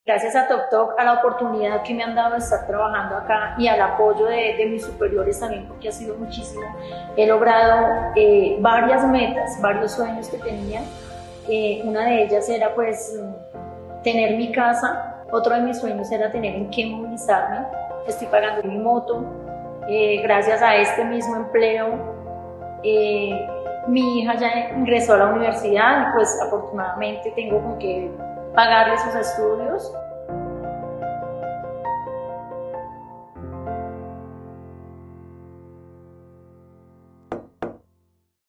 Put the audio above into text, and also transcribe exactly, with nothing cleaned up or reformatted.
Gracias a TokTok, a la oportunidad que me han dado de estar trabajando acá y al apoyo de, de mis superiores también, porque ha sido muchísimo, he logrado eh, varias metas, varios sueños que tenía. Eh, una de ellas era pues tener mi casa, otro de mis sueños era tener en qué movilizarme. Estoy pagando mi moto, eh, gracias a este mismo empleo. Eh, mi hija ya ingresó a la universidad y pues afortunadamente tengo con qué pagarle sus estudios.